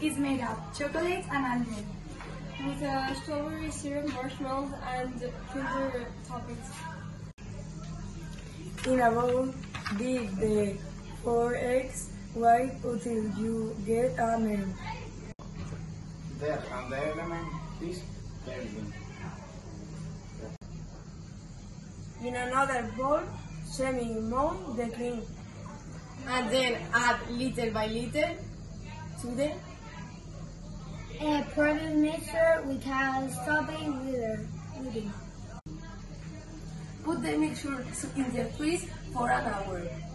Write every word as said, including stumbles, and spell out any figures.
is made of chocolate and almond. With uh, strawberry syrup, marshmallows, and Kinder toppings. In a bowl, beat the four eggs white until you get a milk. There, and the element is building. In another bowl, semi-mold the cream. And then add little by little to the A product mixture we can strawberry with. Put the mixture in the freeze for an hour.